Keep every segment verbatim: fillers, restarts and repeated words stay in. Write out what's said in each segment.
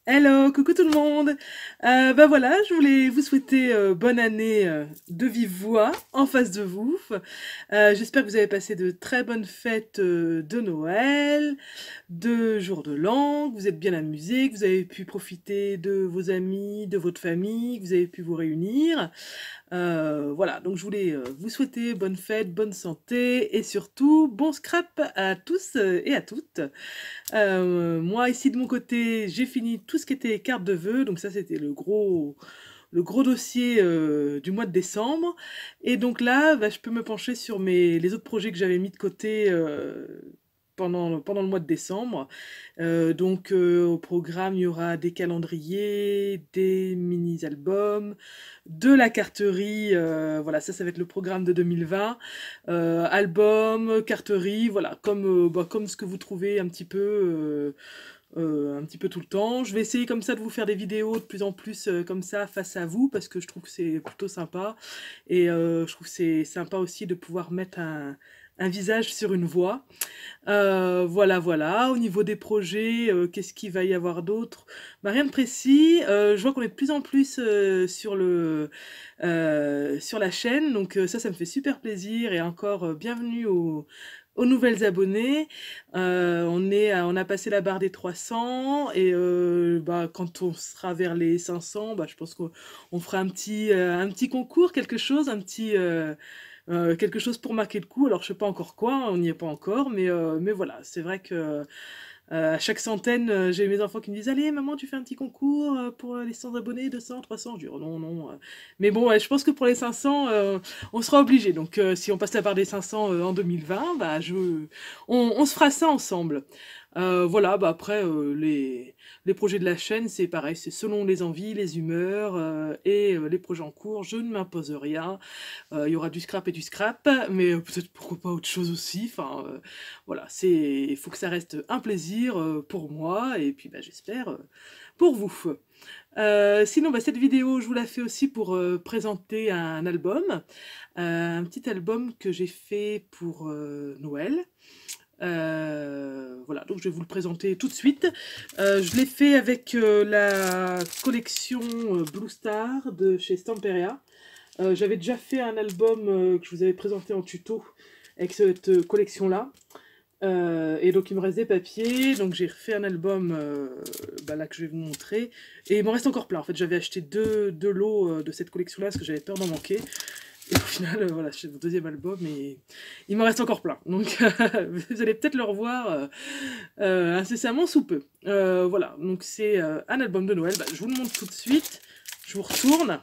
Hello, coucou tout le monde. Euh, bah voilà, je voulais vous souhaiter euh, bonne année euh, de vive voix en face de vous. Euh, j'espère que vous avez passé de très bonnes fêtes euh, de Noël, de jour de l'an, que vous êtes bien amusés, que vous avez pu profiter de vos amis, de votre famille, que vous avez pu vous réunir. Euh, voilà, donc je voulais euh, vous souhaiter bonne fête, bonne santé et surtout bon scrap à tous euh, et à toutes. Euh, moi, ici de mon côté, j'ai fini tout ce qui était carte de vœux, donc ça c'était le gros, le gros dossier euh, du mois de décembre. Et donc là, bah, je peux me pencher sur mes, les autres projets que j'avais mis de côté euh, pendant, pendant le mois de décembre. Euh, donc euh, au programme, il y aura des calendriers, des mini-albums, de la carterie. Euh, voilà, ça, ça va être le programme de deux mille vingt. Euh, album, carterie, voilà, comme, euh, bah, comme ce que vous trouvez un petit peu. euh, euh, un petit peu tout le temps. Je vais essayer comme ça de vous faire des vidéos de plus en plus euh, comme ça face à vous parce que je trouve que c'est plutôt sympa et euh, je trouve que c'est sympa aussi de pouvoir mettre un, un visage sur une voix. Euh, voilà, voilà. Au niveau des projets, euh, qu'est-ce qu'il va y avoir d'autre? Bah, rien de précis. Euh, je vois qu'on est de plus en plus euh, sur le, euh, sur la chaîne, donc euh, ça, ça me fait super plaisir. Et encore euh, bienvenue aux, aux nouvelles abonnés. Euh, on est, à- on a passé la barre des trois cents et euh, bah, quand on sera vers les cinq cents, bah, je pense qu'on on fera un petit, euh, un petit concours, quelque chose, un petit, euh, euh, quelque chose pour marquer le coup. Alors je sais pas encore quoi, hein, on n'y est pas encore, mais, euh, mais voilà, c'est vrai que euh, à chaque centaine, euh, j'ai mes enfants qui me disent: allez maman, tu fais un petit concours euh, pour les cent abonnés, deux cents, trois cents. Je dis: oh, non, non. euh. Mais bon, ouais, je pense que pour les cinq cents, euh, on sera obligé. Donc euh, si on passe la barre des cinq cents euh, en deux mille vingt, bah, je... on, on se fera ça ensemble. Euh, voilà, bah après, euh, les, les projets de la chaîne, c'est pareil, c'est selon les envies, les humeurs euh, et euh, les projets en cours. Je ne m'impose rien. Euh, Il y aura du scrap et du scrap, mais euh, peut-être pourquoi pas autre chose aussi. Enfin, euh, voilà, c'est, il faut que ça reste un plaisir euh, pour moi et puis bah, j'espère euh, pour vous. Euh, sinon, bah, cette vidéo, je vous la fais aussi pour euh, présenter un album, euh, un petit album que j'ai fait pour euh, Noël. Euh, voilà, donc je vais vous le présenter tout de suite. Euh, je l'ai fait avec euh, la collection euh, Blue Star de chez Stamperia. Euh, j'avais déjà fait un album euh, que je vous avais présenté en tuto avec cette euh, collection-là. Euh, et donc il me reste des papiers, donc j'ai refait un album euh, bah, là que je vais vous montrer. Et il m'en reste encore plein. En fait, j'avais acheté deux, deux lots euh, de cette collection-là parce que j'avais peur d'en manquer. Et au final, euh, voilà, c'est mon deuxième album et il m'en reste encore plein. Donc vous allez peut-être le revoir euh, euh, incessamment sous peu. Euh, voilà, donc c'est euh, un album de Noël. Bah, je vous le montre tout de suite. Je vous retourne.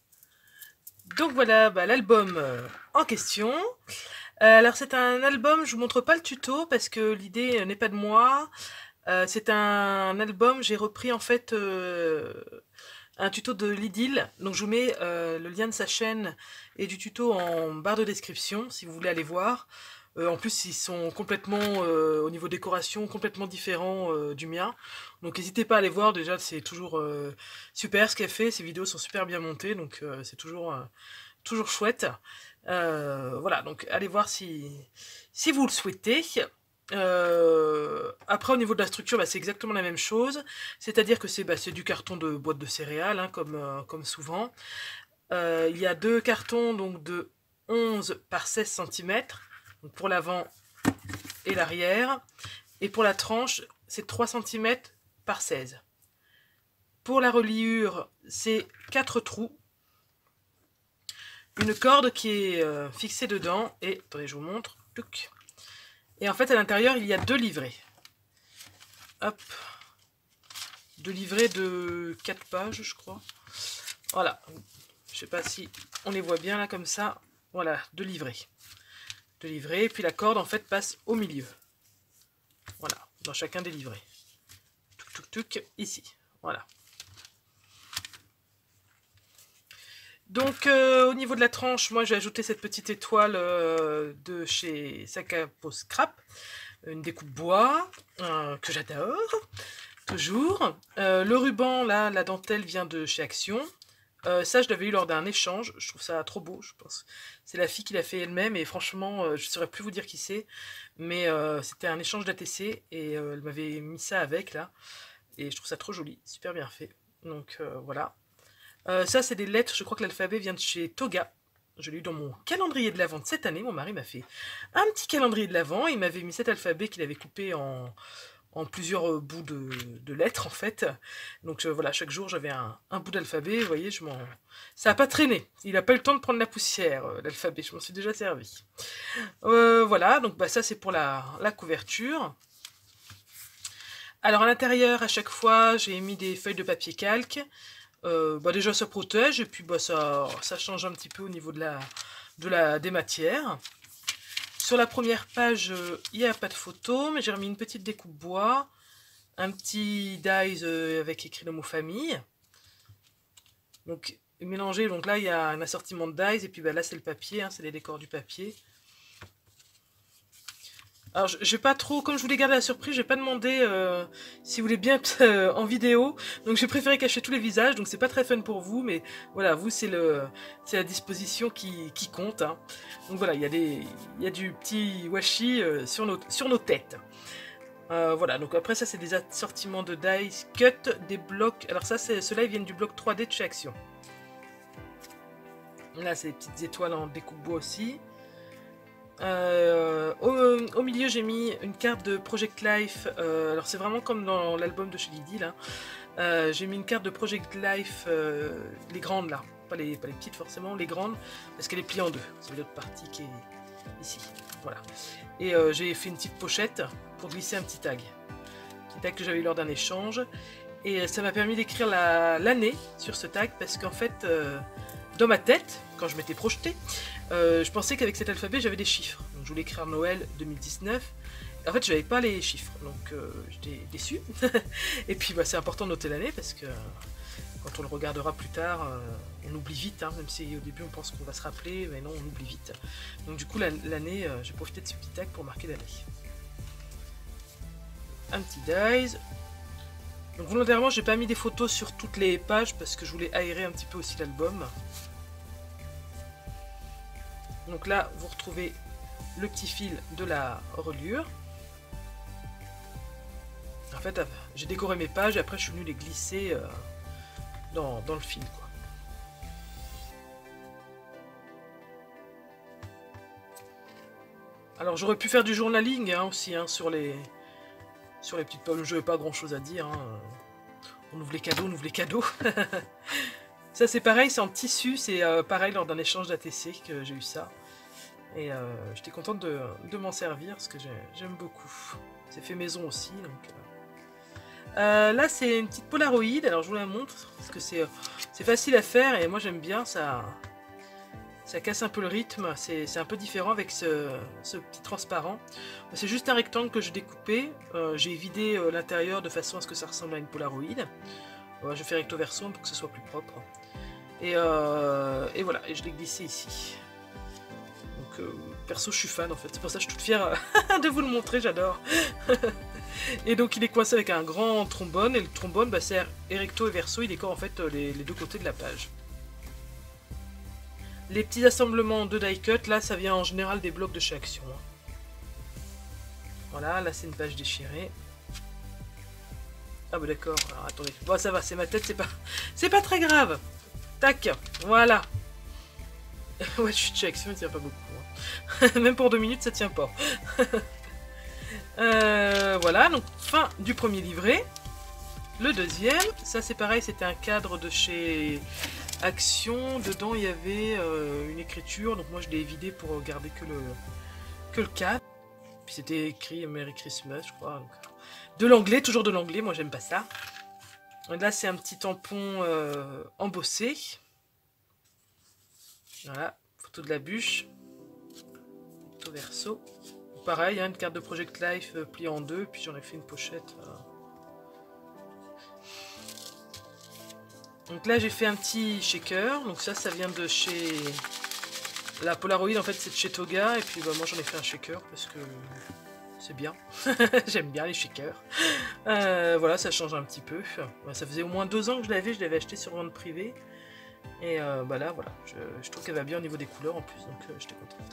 Donc voilà, bah, l'album euh, en question. Euh, alors c'est un album, je vous montre pas le tuto parce que l'idée euh, n'est pas de moi. Euh, c'est un album, j'ai repris en fait euh, un tuto de Lidl. Donc je vous mets euh, le lien de sa chaîne et du tuto en barre de description si vous voulez aller voir. Euh, en plus ils sont complètement, euh, au niveau décoration, complètement différents euh, du mien. Donc n'hésitez pas à aller voir, déjà c'est toujours euh, super ce qu'elle fait, ses vidéos sont super bien montées, donc euh, c'est toujours... euh, toujours chouette. Euh, voilà, donc allez voir si, si vous le souhaitez. Euh, après, au niveau de la structure, bah, c'est exactement la même chose. C'est-à-dire que c'est bah, du carton de boîte de céréales, hein, comme, euh, comme souvent. Euh, il y a deux cartons donc, de onze par seize centimètres pour l'avant et l'arrière. Et pour la tranche, c'est trois centimètres par seize. Pour la reliure, c'est quatre trous, une corde qui est euh, fixée dedans et, attendez, je vous montre. Et en fait, à l'intérieur, il y a deux livrets. Hop. Deux livrets de quatre pages, je crois. Voilà. Je sais pas si on les voit bien là comme ça. Voilà, deux livrets. Deux livrets, puis la corde en fait passe au milieu. Voilà, dans chacun des livrets. Touc, touc, touc, ici. Voilà. Donc euh, au niveau de la tranche, moi j'ai ajouté cette petite étoile euh, de chez Sakapo Scrap, une découpe bois euh, que j'adore, toujours. Euh, le ruban, là, la dentelle vient de chez Action. Euh, ça, je l'avais eu lors d'un échange, je trouve ça trop beau, je pense. C'est la fille qui l'a fait elle-même et franchement, euh, je ne saurais plus vous dire qui c'est, mais euh, c'était un échange d'A T C et euh, elle m'avait mis ça avec là. et je trouve ça trop joli, super bien fait. Donc euh, voilà. Euh, ça, c'est des lettres, je crois que l'alphabet vient de chez Toga. Je l'ai eu dans mon calendrier de l'Avent de cette année. Mon mari m'a fait un petit calendrier de l'Avent. Il m'avait mis cet alphabet qu'il avait coupé en, en plusieurs euh, bouts de, de lettres, en fait. Donc euh, voilà, chaque jour, j'avais un, un bout d'alphabet. Vous voyez, je m'en... ça n'a pas traîné. Il n'a pas eu le temps de prendre la poussière, euh, l'alphabet. Je m'en suis déjà servi. Euh, voilà, donc bah, ça, c'est pour la, la couverture. Alors à l'intérieur, à chaque fois, j'ai mis des feuilles de papier calque. Euh, bah déjà ça protège et puis bah ça, ça change un petit peu au niveau de la, de la, des matières. Sur la première page, euh, il n'y a pas de photo, mais j'ai remis une petite découpe bois, un petit dies euh, avec écrit le mot famille. Donc mélangé, donc là il y a un assortiment de dies et puis bah, là c'est le papier, hein, c'est les décors du papier. Alors, je vais pas trop, comme je voulais garder la surprise, j'ai pas demandé euh, si vous voulez bien être euh, en vidéo. Donc, j'ai préféré cacher tous les visages. Donc, c'est pas très fun pour vous, mais voilà, vous, c'est le, c'est la disposition qui, qui compte. Hein. Donc, voilà, il y a des, il y a du petit washi euh, sur nos, sur nos têtes. Euh, voilà, donc après, ça, c'est des assortiments de dice cut, des blocs. Alors, ça, c'est, ceux-là, ils viennent du bloc trois D de chez Action. Là, c'est des petites étoiles en découpe bois aussi. Euh, au, au milieu j'ai mis une carte de Project Life, euh, alors c'est vraiment comme dans l'album de chez Lydie là, euh, j'ai mis une carte de Project Life, euh, les grandes là, pas les, pas les petites forcément, les grandes, parce qu'elle est pliée en deux, c'est l'autre partie qui est ici, voilà. Et euh, j'ai fait une petite pochette pour glisser un petit tag, petit tag que j'avais eu lors d'un échange, et ça m'a permis d'écrire l'année sur ce tag, parce qu'en fait, euh, dans ma tête, quand je m'étais projetée, Euh, je pensais qu'avec cet alphabet j'avais des chiffres. Donc, je voulais écrire Noël deux mille dix-neuf. En fait, je n'avais pas les chiffres, donc euh, j'étais déçu. Et puis, bah, c'est important de noter l'année parce que quand on le regardera plus tard, euh, on oublie vite. Hein, même si au début on pense qu'on va se rappeler, mais non, on oublie vite. Donc, du coup, l'année, euh, j'ai profité de ce petit tag pour marquer l'année. Un petit dies. Donc, volontairement, j'ai pas mis des photos sur toutes les pages parce que je voulais aérer un petit peu aussi l'album. Donc là, vous retrouvez le petit fil de la reliure. En fait, j'ai décoré mes pages et après je suis venu les glisser euh, dans, dans le fil, quoi. Alors j'aurais pu faire du journaling hein, aussi hein, sur les sur les petites pommes. Je n'avais pas grand chose à dire. Hein. On ouvre les cadeaux, on ouvre les cadeaux. Ça c'est pareil, c'est en tissu. C'est euh, pareil lors d'un échange d'A T C que j'ai eu ça. Et euh, j'étais contente de, de m'en servir parce que j'aime beaucoup. C'est fait maison aussi. Donc, euh. Euh, là, c'est une petite Polaroid. Alors, je vous la montre parce que c'est facile à faire et moi j'aime bien. Ça, ça casse un peu le rythme. C'est un peu différent avec ce, ce petit transparent. C'est juste un rectangle que je découpais. Euh, J'ai vidé euh, l'intérieur de façon à ce que ça ressemble à une Polaroid. Euh, je fais recto verso pour que ce soit plus propre. Et, euh, et voilà, et je l'ai glissé ici. Donc, euh, perso, je suis fan en fait. C'est pour ça que je suis toute fière de vous le montrer, j'adore. Et donc, il est coincé avec un grand trombone. Et le trombone bah, sert et recto et verso. Il décore en fait les, les deux côtés de la page. Les petits assemblements de die cut, là, ça vient en général des blocs de chez Action. Voilà, là, c'est une page déchirée. Ah bah d'accord, alors attendez. Bon, ça va, c'est ma tête, c'est pas, c'est pas très grave. Tac, voilà. Ouais, je suis de chez Action, il tient pas beaucoup. Hein. Même pour deux minutes, ça tient pas. euh, voilà, donc fin du premier livret. Le deuxième, ça c'est pareil, c'était un cadre de chez Action. Dedans, il y avait euh, une écriture, donc moi je l'ai vidé pour garder que le, que le cadre. Puis c'était écrit Merry Christmas, je crois. Donc, de l'anglais, toujours de l'anglais, moi j'aime pas ça. Là, c'est un petit tampon euh, embossé. Voilà, photo de la bûche. Photo verso. Pareil, hein, une carte de Project Life euh, pliée en deux, puis j'en ai fait une pochette. Euh. Donc là, j'ai fait un petit shaker. Donc ça, ça vient de chez... La Polaroid, en fait, c'est de chez Toga. Et puis, bah, moi, j'en ai fait un shaker parce que c'est bien. J'aime bien les shakers. Euh, voilà, ça change un petit peu. Ça faisait au moins deux ans que je l'avais. Je l'avais acheté sur vente privée. Et euh, bah là, voilà. Je, je trouve qu'elle va bien au niveau des couleurs en plus. Donc, euh, j'étais contente.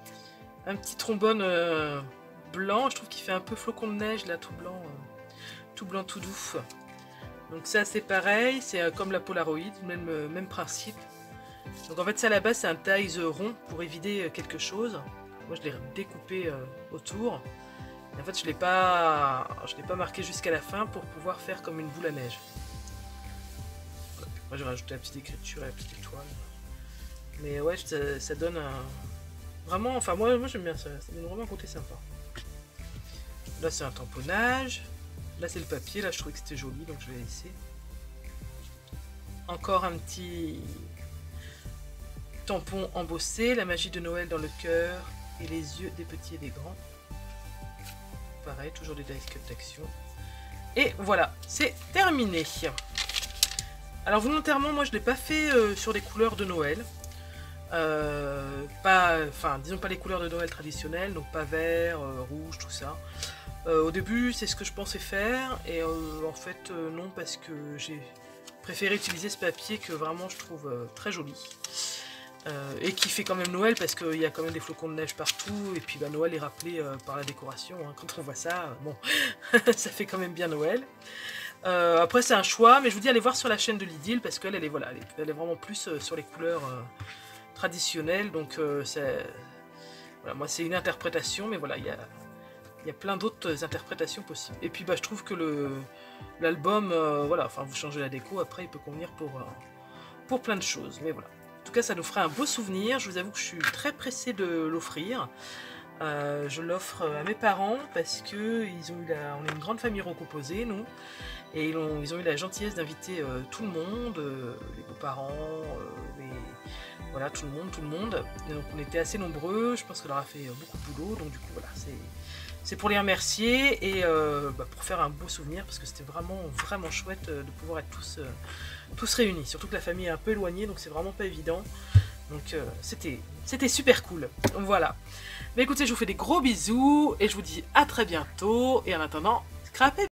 Un petit trombone euh, blanc. Je trouve qu'il fait un peu flocon de neige, là, tout blanc. Euh. tout blanc tout doux. Donc ça c'est pareil, c'est euh, comme la Polaroid, même, euh, même principe. Donc en fait ça à la base c'est un dies rond pour éviter quelque chose. Moi je l'ai découpé euh, autour. Et en fait je l'ai pas, je l'ai pas marqué jusqu'à la fin pour pouvoir faire comme une boule à neige. Moi j'ai rajouté la petite écriture et la petite étoile. Mais ouais ça, ça donne un... Vraiment, enfin moi, moi j'aime bien ça, ça donne vraiment un côté sympa. Là c'est un tamponnage. Là c'est le papier, là je trouvais que c'était joli donc je vais laisser. Encore un petit tampon embossé, la magie de Noël dans le cœur et les yeux des petits et des grands. Pareil, toujours des dice cut d'action. Et voilà, c'est terminé. Alors volontairement, moi je ne l'ai pas fait euh, sur des couleurs de Noël. Euh, pas, enfin disons pas les couleurs de Noël traditionnelles, donc pas vert, euh, rouge, tout ça. Euh, au début, c'est ce que je pensais faire, et euh, en fait, euh, non, parce que j'ai préféré utiliser ce papier que vraiment je trouve euh, très joli. Euh, et qui fait quand même Noël, parce qu'il y a quand même des flocons de neige partout, et puis bah, Noël est rappelé euh, par la décoration. Hein. Quand on voit ça, euh, bon, ça fait quand même bien Noël. Euh, après, c'est un choix, mais je vous dis, allez voir sur la chaîne de Lydil, parce qu'elle elle est, voilà, elle est, elle est vraiment plus euh, sur les couleurs euh, traditionnelles, donc euh, c'est... Voilà, moi, c'est une interprétation, mais voilà, il y a... Il y a plein d'autres interprétations possibles. Et puis bah, je trouve que le l'album, euh, voilà, enfin vous changez la déco, après il peut convenir pour, euh, pour plein de choses. Mais voilà. En tout cas, ça nous fera un beau souvenir. Je vous avoue que je suis très pressée de l'offrir. Euh, je l'offre à mes parents parce que ils ont eu la... on est une grande famille recomposée, nous. Et ils ont, ils ont eu la gentillesse d'inviter euh, tout le monde, euh, les beaux-parents, euh, les... voilà, tout le monde, tout le monde. Et donc on était assez nombreux. Je pense que ça leur a fait beaucoup de boulot. Donc du coup, voilà, c'est... C'est pour les remercier et euh, bah, pour faire un beau souvenir parce que c'était vraiment vraiment chouette de pouvoir être tous, euh, tous réunis. Surtout que la famille est un peu éloignée donc c'est vraiment pas évident. Donc euh, c'était c'était super cool. Voilà. Mais écoutez, je vous fais des gros bisous et je vous dis à très bientôt. Et en attendant, scrapez!